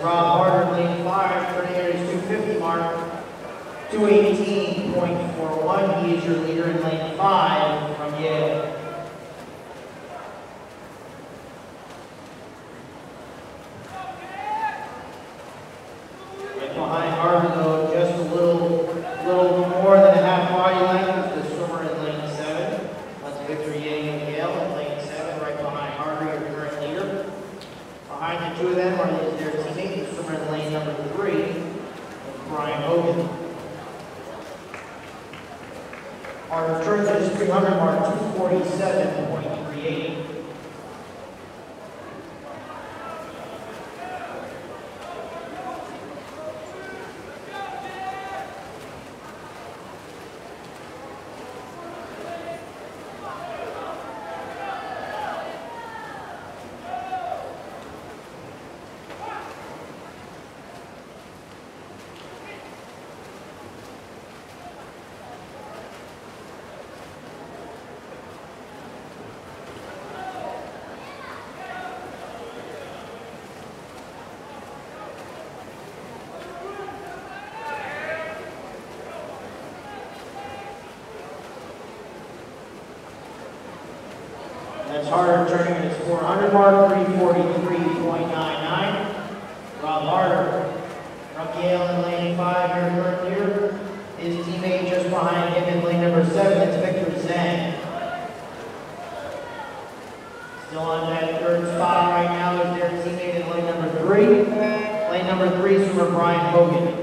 Rob Harder, lane 5, turning at his 250 mark, 218.41. He is your leader in lane 5 from Yale. Right behind Harder, though, just a little more than a half body length is the swimmer in lane 7. That's Victor Yang of Yale in lane 7, right behind Harder, your current leader. Behind the two of them are their teammate, the swimmer in lane number 3, Brian Hogan. Harder turns at his 300 mark, 247.38. That's Harder turning at his 400 mark, 343.99. Rob Harder from Yale in lane 5, your current leader. His teammate just behind him in lane number 7, it's Victor Zhang. Still on that third spot right now is their teammate in lane number 3. Lane number 3 is swimmer Brian Hogan.